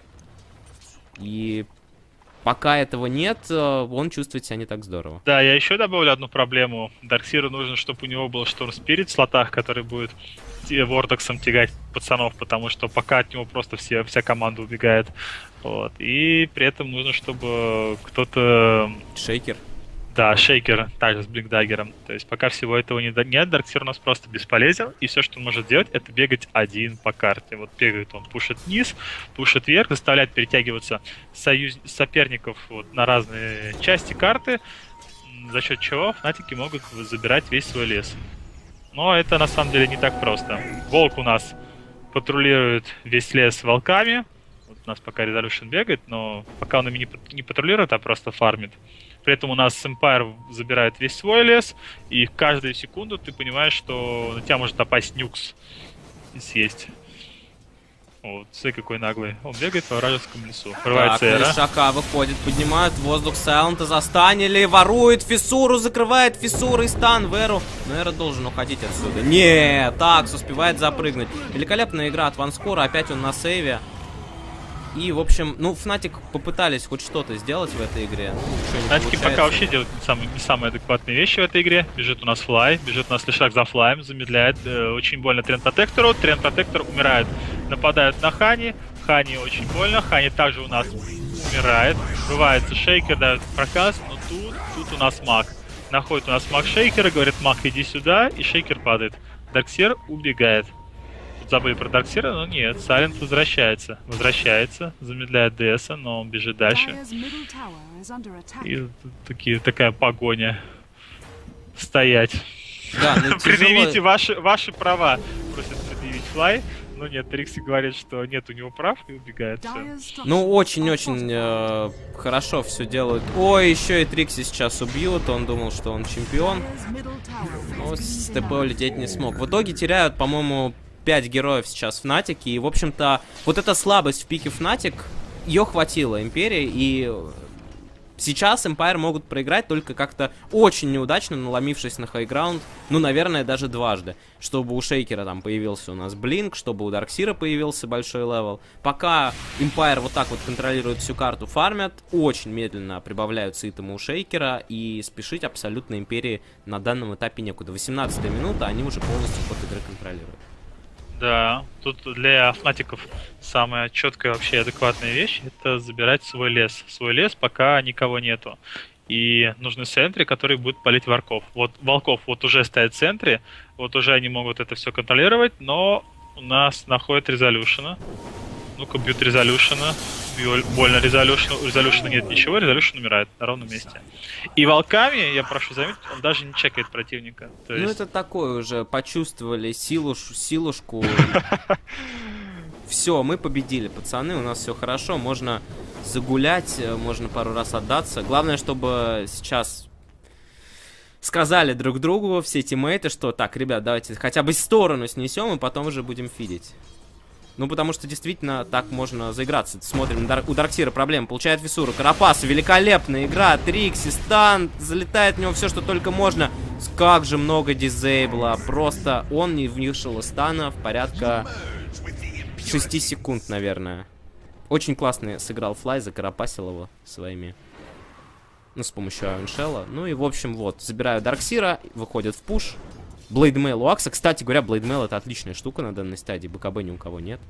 Speaker 1: И пока этого нет, он чувствует себя не так здорово.
Speaker 2: Да, я еще добавлю одну проблему. Дарксиру нужно, чтобы у него был Шторм Спирит в слотах, который будет Вортексом тягать пацанов, потому что пока от него просто вся команда убегает. Вот. И при этом нужно, чтобы кто-то...
Speaker 1: Шейкер?
Speaker 2: Да, Шейкер, также с Блинкдаггером. То есть пока всего этого нет, Дарксир у нас просто бесполезен, и все, что он может делать, это бегать один по карте. Вот бегает он, пушит вниз, пушит вверх, заставляет перетягиваться соперников вот, на разные части карты, за счет чего Фнатики могут забирать весь свой лес. Но это на самом деле не так просто. Волк у нас патрулирует весь лес волками. Вот у нас пока Resolution бегает, но пока он ими не патрулирует, а просто фармит. При этом у нас Эмпайр забирает весь свой лес, и каждую секунду ты понимаешь, что на тебя может напасть Нюкс и съесть. Вот, смотри, какой наглый. Он бегает по вражескому лесу. Врывается Эра.
Speaker 1: Лишака выходит, поднимают воздух, Сайлента застанили, ворует Фиссуру, закрывает Фиссуру и стан в Эру. Но Эра должен уходить отсюда. Нет, Акс успевает запрыгнуть. Великолепная игра от Ванскора, опять он на сейве. И, в общем, ну, Фнатик попытались хоть что-то сделать в этой игре.
Speaker 2: Фнатики пока вообще делают не самые адекватные вещи в этой игре. Бежит у нас Флай, бежит у нас Лишрак за Флаем, замедляет. Очень больно Тренд Протектору. Тренд Протектор умирает. Нападают на Хани. Хани очень больно. Хани также у нас умирает. Врывается Шейкер, дает проказ. Но тут у нас маг. Находит у нас маг Шейкера, говорит: маг, иди сюда. И Шейкер падает. Дарксир убегает. Забыли про Дарксира, но нет, Сайлент возвращается, замедляет ДСа, но он бежит дальше. И такая погоня. Стоять.
Speaker 1: Да, ну,
Speaker 2: предъявите ваши права, просит предъявить Флай, Ну нет, Трикси говорит, что нет у него прав и убегает. Все.
Speaker 1: Ну, очень-очень хорошо все делают. Ой, еще и Трикси сейчас убьют. Он думал, что он чемпион. Но с ТП улететь не смог. В итоге теряют, по-моему, 5 героев сейчас Фнатики. И, в общем-то, вот эта слабость в пике Фнатик, ее хватило Империи. И сейчас Empire могут проиграть только как-то очень неудачно, наломившись на хайграунд. Ну, наверное, даже дважды. Чтобы у Шейкера там появился у нас Блинк, чтобы у Дарксира появился большой левел. Пока Empire вот так вот контролирует всю карту, фармят, очень медленно прибавляются итемы у Шейкера. И спешить абсолютно Империи на данном этапе некуда. 18-я минута, они уже полностью ход игры контролируют.
Speaker 2: Да, тут для фнатиков самая четкая вообще адекватная вещь — это забирать свой лес. Свой лес, пока никого нету. И нужны сентри, которые будут палить волков. Вот волков вот уже стоят в центре, вот уже они могут это все контролировать, но у нас находят резолюшена. Ну-ка, бьют резолюшена. Больно резолюшена. У резолюшена нет ничего, резолюшен умирает на ровном месте. И волками, я прошу заметить, он даже не чекает противника. То есть...
Speaker 1: Ну это такое уже, почувствовали силушку. Все, мы победили, пацаны, у нас все хорошо, можно загулять, можно пару раз отдаться. Главное, чтобы сейчас сказали друг другу все тиммейты, что так, ребят, давайте хотя бы в сторону снесем, и потом уже будем фидить. Ну, потому что действительно так можно заиграться. Смотрим, у Дарксира проблема. Получает Фисуру. Карапас, великолепная игра. Трикси, стан, залетает в него все, что только можно. Как же много дизейбла. Просто он не вышел из стана в порядка 6 секунд, наверное. Очень классно сыграл Флай, закарапасил его своими... Ну, с помощью Айоншелла. Ну и, в общем, вот. Забираю Дарксира, выходит в пуш. Блейдмейл у Акса. Кстати говоря, Блейдмейл — это отличная штука на данной стадии. БКБ ни у кого нет.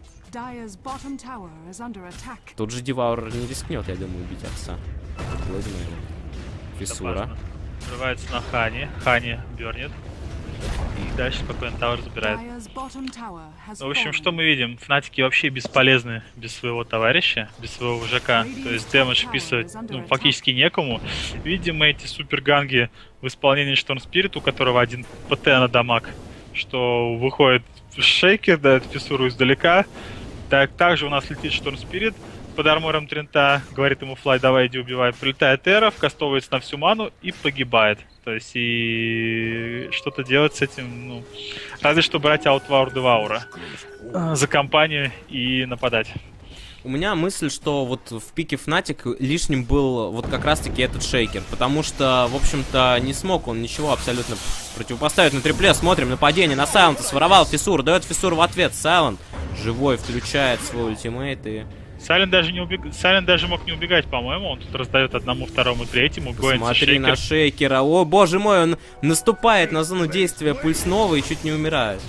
Speaker 1: Тут же Деваур не рискнет, я думаю, убить Акса. Блейдмейл. Фисура.
Speaker 2: Взрывается на Хани. Хани бернет. И дальше спокойно Тауэр забирает. Ну, в общем, что мы видим? Фнатики вообще бесполезны без своего товарища, без своего ЖК. То есть дэмэдж вписывать фактически некому. Видим мы эти суперганги в исполнении Шторм Спирит, у которого один ПТ на дамаг. Что выходит Шейкер, дает фиссуру издалека. Также у нас летит Шторм Спирит под армором Трента, говорит ему Флай, давай иди убивай. Прилетает Эра, вкастовывается на всю ману и погибает. То есть и что-то делать с этим, ну, разве что брать Outward Деваура за компанию и нападать.
Speaker 1: У меня мысль, что вот в пике Fnatic лишним был вот как раз-таки этот Шейкер, потому что, в общем-то, не смог он ничего абсолютно противопоставить на трипле. Смотрим, нападение на Сайлента, своровал Фисур, дает Фисур в ответ. Сайлент живой включает свой ультимейт и...
Speaker 2: Сайлент даже мог не убегать, по-моему. Он тут раздает одному, второму, третьему.
Speaker 1: Смотри на Шейкера. О, боже мой, он наступает на зону действия пульсного и чуть не умирает.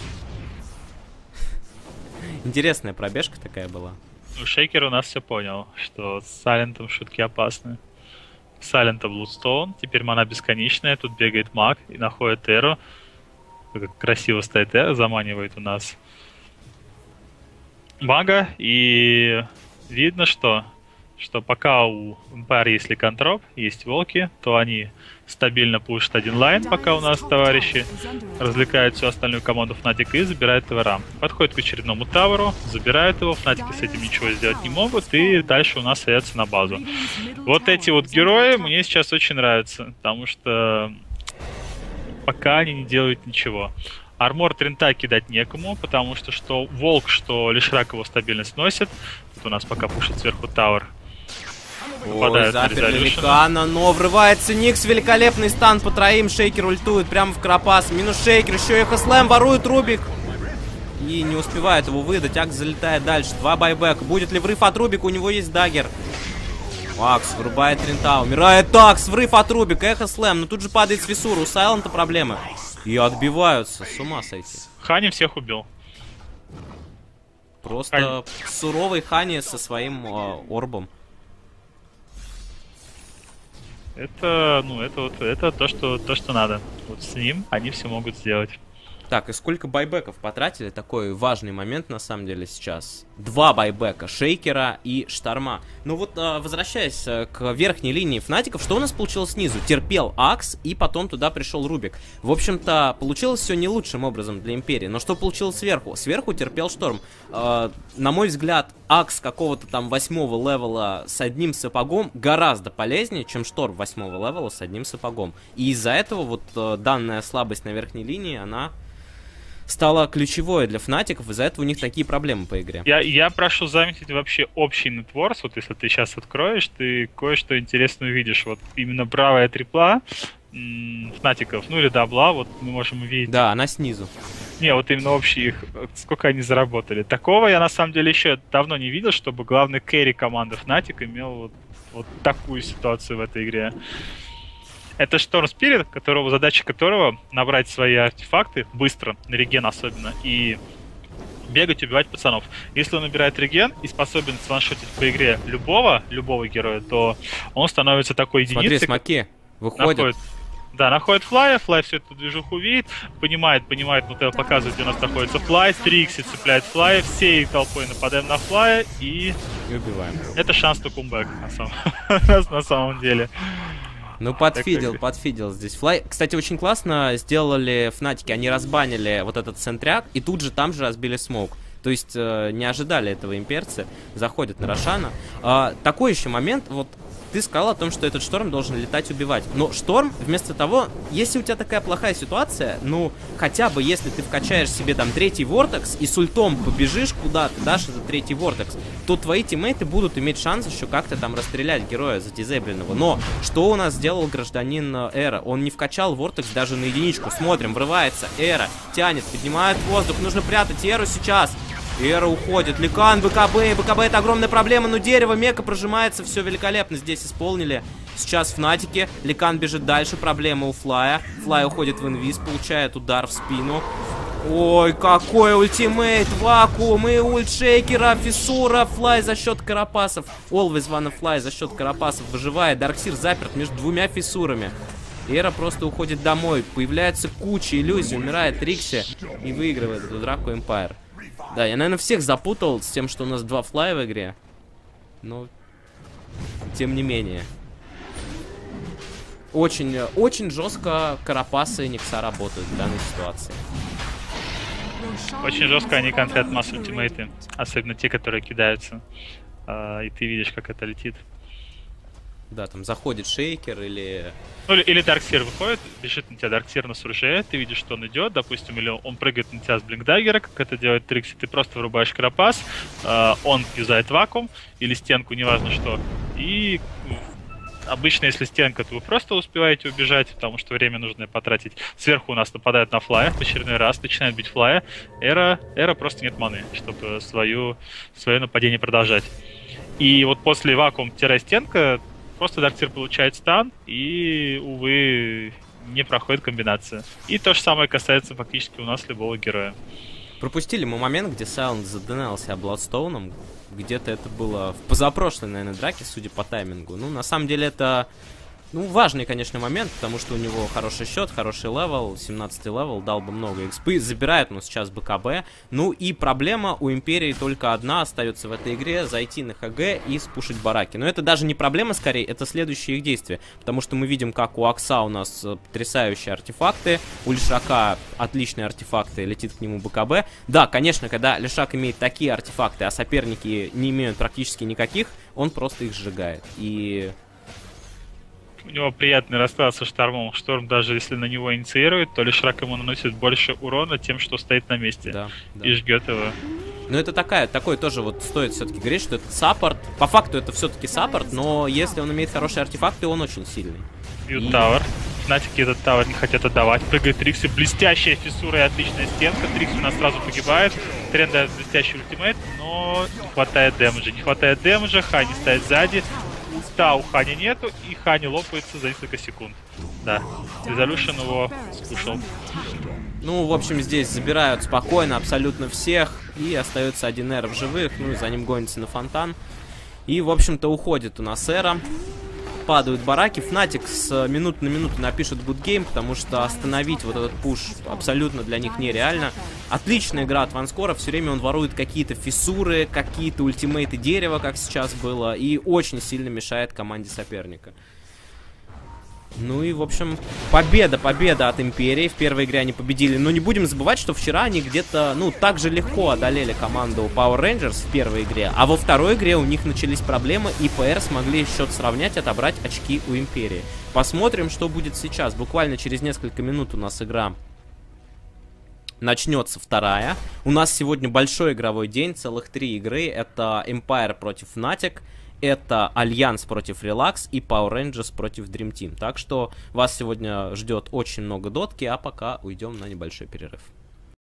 Speaker 1: Интересная пробежка такая была.
Speaker 2: Ну, Шейкер у нас все понял, что с Сайлентом шутки опасны. Сайлента Блудстоун. Теперь мана бесконечная. Тут бегает маг и находит Эру. Как красиво стоит Эра, заманивает у нас мага. И... видно, что пока у Empire есть ликантроп, есть волки, то они стабильно пушат один лайн, пока у нас товарищи развлекают всю остальную команду Fnatic и забирают ТВР. Подходит к очередному таверу, забирают его, Fnatic с этим ничего сделать не могут, и дальше у нас садятся на базу. Вот эти вот герои мне сейчас очень нравятся, потому что пока они не делают ничего. Армор Трента кидать некому, потому что Волк, что Лишрак его стабильно сносит. Тут у нас пока пушит сверху Тауэр.
Speaker 1: Ой, заперли Ликана, но врывается Никс, великолепный стан по троим, Шейкер ультует прямо в Карапас, минус Шейкер, еще и Хэслэм ворует Рубик. И не успевает его выдать, Акс залетает дальше, 2 байбека, будет ли врыв от Рубика, у него есть даггер. Акс вырубает Трента, умирает Акс, врыв от Рубика, Эхо Слэм, но тут же падает с Фисура, у Сайлента проблемы. И отбиваются, с ума сойти.
Speaker 2: Хани всех убил.
Speaker 1: Просто суровый Хани со своим орбом.
Speaker 2: Это, ну, это то, что надо. Вот с ним они все могут сделать.
Speaker 1: Так, и сколько байбеков потратили? Такой важный момент, на самом деле, сейчас. 2 байбека, Шейкера и Шторма. Ну вот, возвращаясь к верхней линии Фнатиков, что у нас получилось снизу? Терпел Акс, и потом туда пришел Рубик. В общем-то, получилось все не лучшим образом для Империи. Но что получилось сверху? Сверху терпел Шторм. На мой взгляд, Акс какого-то там 8-го левела с одним сапогом гораздо полезнее, чем Шторм 8-го левела с одним сапогом. И из-за этого вот данная слабость на верхней линии, она стало ключевое для Фнатиков, из-за этого у них такие проблемы по игре.
Speaker 2: Я прошу заметить вообще общий нетворс, вот если ты сейчас откроешь, ты кое-что интересное увидишь. Вот именно правая трипла Фнатиков, ну или дабла, вот мы можем увидеть.
Speaker 1: Да, она снизу.
Speaker 2: Не, вот именно общий их, сколько они заработали. Такого я на самом деле еще давно не видел, чтобы главный кэрри команды Фнатик имел вот такую ситуацию в этой игре. Это Шторм Спирит, задача которого набрать свои артефакты быстро, на реген особенно, и бегать, убивать пацанов. Если он набирает реген и способен сваншотить по игре любого героя, то он становится такой единицей.
Speaker 1: Смотри, смоки выходят.
Speaker 2: Находит Флая, Флай всю эту движуху видит, понимает, Нутелл показывает, где у нас находится Флай, Трикси цепляет Флая, всей толпой нападаем на Флая и
Speaker 1: убиваем.
Speaker 2: Это шанс to comeback на самом деле.
Speaker 1: Ну, подфидел здесь Флай. Кстати, очень классно сделали Фнатики. Они разбанили вот этот центряк и тут же там же разбили смоук. То есть не ожидали этого имперцы. Заходят на Рошана. Такой еще момент. Вот ты сказал о том, что этот Шторм должен летать убивать. Но Шторм, вместо того, если у тебя такая плохая ситуация, ну, хотя бы если ты вкачаешь себе там 3-й вортекс и с ультом побежишь куда-то, дашь этот 3-й вортекс, то твои тиммейты будут иметь шанс еще как-то там расстрелять героя задизейбленного. Но что у нас сделал гражданин Эра? Он не вкачал вортекс даже на единичку. Смотрим, врывается Эра, тянет, поднимает воздух. Нужно прятать Эру сейчас. Эра уходит. Ликан, БКБ. БКБ это огромная проблема, но дерево, мека прожимается. Все великолепно здесь исполнили. Сейчас Фнатики. Ликан бежит дальше. Проблема у Флая. Флай уходит в инвиз, получает удар в спину. Ой, какой ультимейт. Вакуум и ульт Шейкера. Фиссура. Флай за счет карапасов. Always wanna fly за счет карапасов выживает. Дарксир заперт между двумя фиссурами. Эра просто уходит домой. Появляется куча иллюзий. Умирает Трикси и выигрывает эту драку Эмпайр. Да, я, наверное, всех запутал с тем, что у нас 2 флая в игре. Но, тем не менее. Очень жестко карапасы и Никса работают в данной ситуации.
Speaker 2: Очень жестко они контрят масс ультимейты. Особенно те, которые кидаются. И ты видишь, как это летит.
Speaker 1: Да, там заходит Шейкер или...
Speaker 2: Ну, или Дарксир выходит, бежит на тебя Дарксир на сурже, ты видишь, что он идет, допустим, или он прыгает на тебя с блинкдаггера, как это делает Трикси, ты просто вырубаешь карапас, он юзает вакуум или стенку, неважно что, и обычно, если стенка, то вы просто успеваете убежать, потому что время нужно потратить. Сверху у нас нападают на Флая в очередной раз, начинает бить Флая, Эра просто нет маны, чтобы свое нападение продолжать. И вот после вакуум-стенка просто Дарксир получает стан, и, увы, не проходит комбинация. И то же самое касается фактически у нас любого героя.
Speaker 1: Пропустили мы момент, где Сайлент задонался Бладстоуном. Где-то это было в позапрошлой, наверное, драке, судя по таймингу. Ну, на самом деле, это... Ну, важный, конечно, момент, потому что у него хороший счет, хороший левел, 17-й левел, дал бы много экспы, забирает, но сейчас БКБ. Ну и проблема у Империи только одна остается в этой игре, зайти на ХГ и спушить бараки. Но это даже не проблема, скорее, это следующие их действия, потому что мы видим, как у Акса у нас потрясающие артефакты, у Лишака отличные артефакты, летит к нему БКБ. Да, конечно, когда Лишак имеет такие артефакты, а соперники не имеют практически никаких, он просто их сжигает. И...
Speaker 2: У него приятный расклад со Штормом. Шторм, даже если на него инициирует, то лишь рак ему наносит больше урона тем, что стоит на месте.
Speaker 1: Да.
Speaker 2: И жгет его.
Speaker 1: Ну это такой тоже вот стоит все-таки говорить, что это саппорт. По факту это все-таки саппорт, но если он имеет хорошие артефакты, он очень сильный.
Speaker 2: Бьют тавер. Фнатики этот тавер не хотят отдавать. Прыгает Трикси. Блестящая фиссура и отличная стенка. Трикси у нас сразу погибает. Трен дает блестящий ультимейт, но не хватает дэмэджа. Хани стоит сзади. Ульта у Хани нету, и Хани лопается за несколько секунд. Да, Резолюшн его скушал.
Speaker 1: Ну, в общем, здесь забирают спокойно абсолютно всех, и остается один Эра в живых, ну и за ним гонится на фонтан. И, в общем-то, уходит у нас Эра. падают бараки. Fnatic с минуты на минуту напишут good game, потому что остановить вот этот пуш абсолютно для них нереально. Отличная игра от Ванскора, все время он ворует какие-то фиссуры, какие-то ультимейты дерева, как сейчас было, и очень сильно мешает команде соперника. Ну и, в общем, победа от Империи. В первой игре они победили. Но не будем забывать, что вчера они где-то, ну, так же легко одолели команду Power Rangers в первой игре. А во второй игре у них начались проблемы, и ПР смогли счет сравнять, отобрать очки у Империи. Посмотрим, что будет сейчас. Буквально через несколько минут у нас игра начнется вторая. У нас сегодня большой игровой день, целых 3 игры. Это Empire против Fnatic. Это Альянс против Relax и Power Rangers против Dream Team. Так что вас сегодня ждет очень много дотки, а пока уйдем на небольшой перерыв.